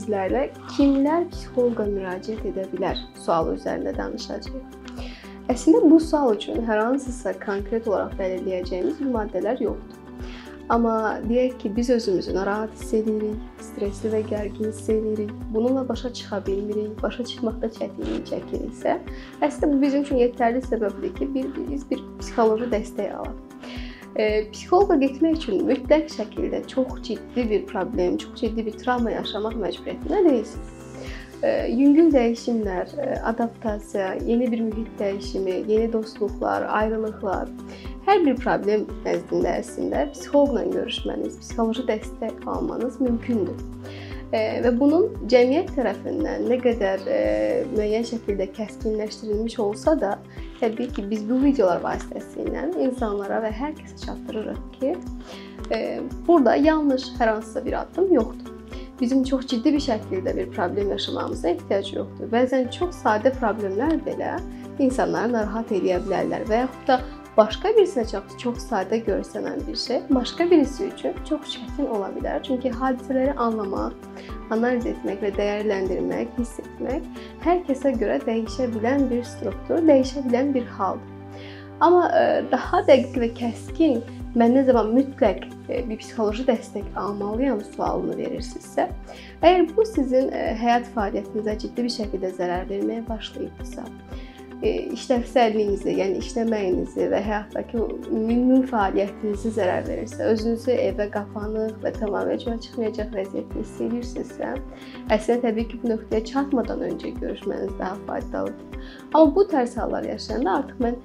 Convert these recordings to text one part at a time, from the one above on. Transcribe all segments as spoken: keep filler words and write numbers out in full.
sizlərlə kimlər psixoloqa müraciət edə bilər sualı üzərində danışacağıq. Əslində bu sual üçün hər hansısa konkret olaraq belirləyəcəyimiz maddələr yoxdur. Amma deyək ki, biz özümüzü narahat hiss edirik, stresli və gərgin hiss edirik, bununla başa çıxa bilmirik, başa çıxmaqda çətinlik çəkiriksə, əslində bu bizim üçün yetərli səbəbdir ki, bir, biz bir psixoloji dəstək alaq. E, psixoloqa getmək üçün mütləq şəkildə çox ciddi bir problem, çox ciddi bir travma yaşamaq məcburiyyətində deyilsiniz. E, yüngül dəyişimlər, adaptasiya, yeni bir mühit dəyişimi, yeni dostluqlar, ayrılıqlar, hər bir problem nəzdində əslində psixoloqla görüşməniz, psixoloji dəstək almanız mümkündür. E, və bunun cəmiyyət tərəfindən nə qədər e, müəyyən şəkildə kəskinləşdirilmiş olsa da, təbii ki, biz bu videolar vasitəsilə insanlara və hər kəsə çatdırırıq ki, e, burada yanlış hər hansısa bir addım yoxdur. Bizim çox ciddi bir şəkildə bir problem yaşamamıza ehtiyac yoxdur. Bəzən çox sadə problemlər belə insanları narahat edə bilərlər və yaxud da başqa birisinə çox, çox sadə görsənən bir şey başqa birisi üçün çox çətin ola bilər. Çünki hadisələri anlamaq, analiz etmək və dəyərləndirmək, hiss etmək hər kəsə görə dəyişə bilən bir struktur, dəyişə bilən bir haldır. Amma daha dəqiq və kəskin mən nə zaman mütləq bir psixoloji dəstək almalıyam sualını verirsinizsə, əgər bu sizin həyat fəaliyyətinizə ciddi bir şəkildə zərər verməyə başlayıbsa, işlevsəlliyinizi, yəni işləməyinizi və həyatdakı ümumi fəaliyyətinizi zərər verirsə, özünüzü evə qapanıq və tamamilə çölə çıxmayacaq vəziyyətdə hiss edirsinizsə, əslində təbii ki, bu nöqtəyə çatmadan öncə görüşməniz daha faydalıdır. Amma bu tərz hallar yaşayanda artıq mən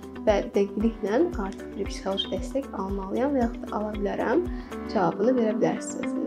dəqiqliklə artıq bir psixoloji dəstək almalıyam və yaxud da ala bilərəm cavabını verə bilərsiniz.